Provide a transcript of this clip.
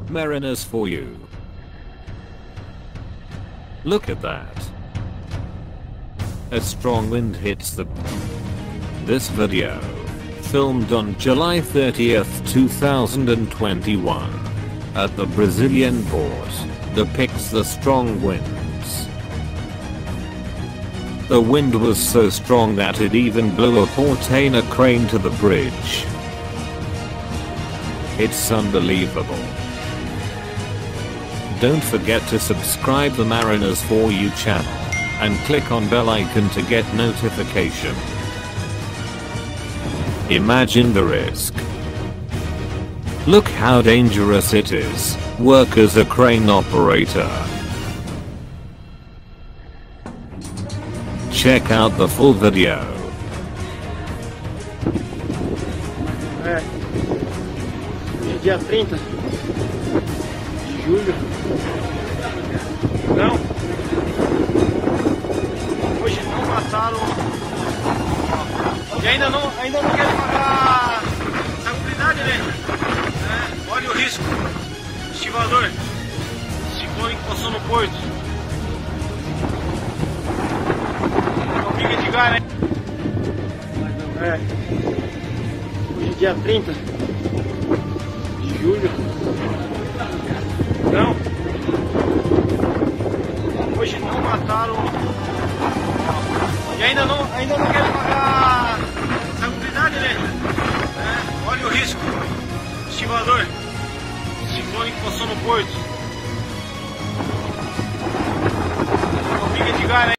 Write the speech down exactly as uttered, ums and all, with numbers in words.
Mariners for you. Look at that. A strong wind hits the... This video, filmed on July thirtieth two thousand twenty-one, at the Brasilien port, depicts the strong winds. The wind was so strong that it even blew a portainer crane to the bridge. It's unbelievable. Don't forget to subscribe the Mariners for You channel, and click on bell icon to get notification. Imagine the risk. Look how dangerous it is. Work as a crane operator. Check out the full video. É, hoje é dia trinta de julho. Não. Hoje não passaram. E ainda não, ainda não querem pagar essa comunidade, né? É, olha o risco. Estivador. Ciclone que passou no porto. Não fica de gar, né? É. Hoje é dia trinta de julho. Não. Hoje não mataram. E ainda não, ainda não querem pagar essa comunidade, né? É, olha o risco. Estivador. Ciclone que passou no porto. Não fica de gar, né?